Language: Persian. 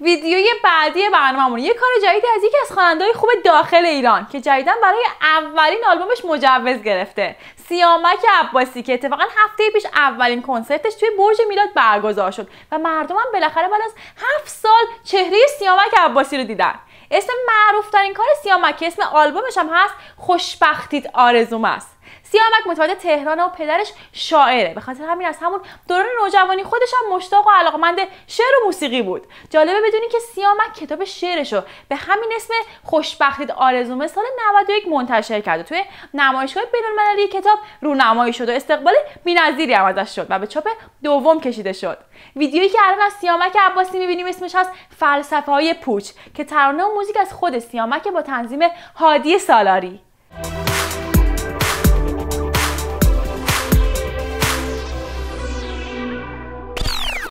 ویدیوی بعدی برنامه‌مون یه کار جدید از یکی از خواننده‌های خوب داخل ایران که جدیداً برای اولین آلبومش مجوز گرفته، سیامک عباسی، که اتفاقاً هفته پیش اولین کنسرتش توی برج میلاد برگزار شد و مردم هم بالاخره بعد از 7 سال چهره سیامک عباسی رو دیدن. اسم معروف‌ترین کار سیامک که اسم آلبومش هم هست خوشبختیت آرزوم است. سیامک متولد تهران و پدرش شاعره، به خاطر همین از همون دوران نوجوانی خودش هم مشتاق و علاقمند شعر و موسیقی بود. جالبه بدونی که سیامک کتاب شعرشو به همین اسم خوشبختیت آرزومه سال 91 منتشر کرد و توی نمایشگاه بین‌المللی کتاب رونمایی شد و استقبال بی‌نظیری هم ازش شد و به چاپ دوم کشیده شد. ویدیویی که الان از سیامک عباسی می‌بینیم اسمش هست فلسفه‌های پوچ که ترانه و موزیک از خود سیامک با تنظیم هادی سالاری.